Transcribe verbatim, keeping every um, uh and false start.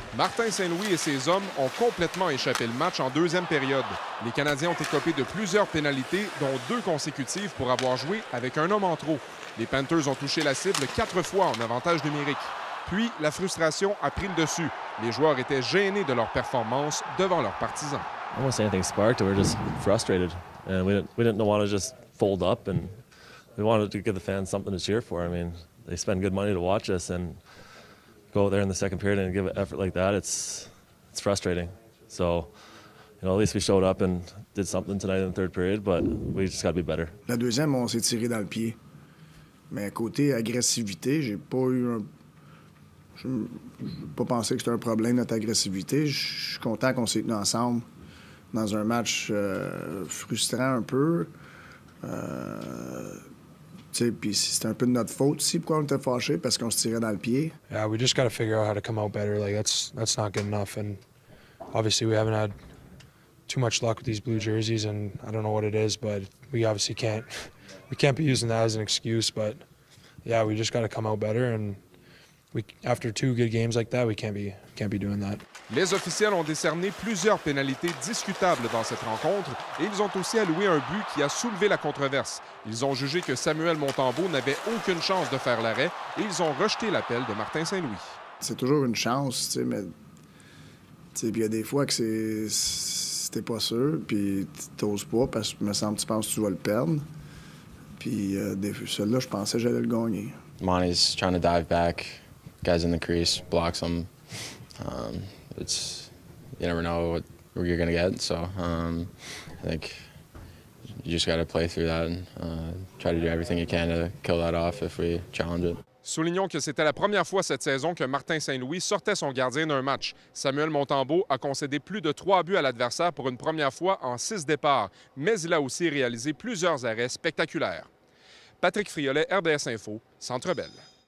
Martin Saint-Louis et ses hommes ont complètement échappé le match en deuxième période. Les Canadiens ont écopé de plusieurs pénalités, dont deux consécutives pour avoir joué avec un homme en trop. Les Panthers ont touché la cible quatre fois en avantage numérique. Puis, la frustration a pris le dessus. Les joueurs étaient gênés de leur performance devant leurs partisans. I won't say anything sparked. We were just frustrated, and we didn't we didn't want to just fold up, and we wanted to give the fans something to cheer for. I mean, they spend good money to watch us, and go out there in the second period and give an effort like that. It's it's frustrating. So, you know, at least we showed up and did something tonight in the third period, but we just got to be better. La deuxième, on s'est tiré dans le pied. Mais côté agressivité, j'ai pas eu un... Je n'ai pas pensé que c'était un problème, notre agressivité. Je suis content qu'on s'est tenus ensemble dans un match euh, frustrant un peu. Euh, Puis c'était un peu de notre faute aussi pourquoi on était fâchés, parce qu'on se tirait dans le pied. Yeah, we just got to figure out how to come out better. Like that's that's not good enough, and obviously we haven't had too much luck with these blue jerseys, and I don't know what it is, but we obviously can't we can't be using that as an excuse. But yeah, we just got to come out better, and we after two good games like that, we can't be can't be doing that. Les officiels ont décerné plusieurs pénalités discutables dans cette rencontre et ils ont aussi alloué un but qui a soulevé la controverse. Ils ont jugé que Samuel Montembeault n'avait aucune chance de faire l'arrêt et ils ont rejeté l'appel de Martin Saint-Louis. C'est toujours une chance, tu sais, mais il y a des fois que c'est c'était pas sûr, puis t'oses pas parce que me semble que tu penses que tu vas le perdre. Puis euh, celui-là, je pensais que j'allais le gagner. Monty's trying to dive back, guys in the crease, blocks him. Um, it's you never know what you're gonna get, so um, I think you just got to play through that and uh, try to do everything you can to kill that off if we challenge it. Soulignons que c'était la première fois cette saison que Martin Saint-Louis sortait son gardien d'un match. Samuel Montembeault a concédé plus de trois buts à l'adversaire pour une première fois en six départs, mais il a aussi réalisé plusieurs arrêts spectaculaires. Patrick Friolet, R D S Info, Centre Bell.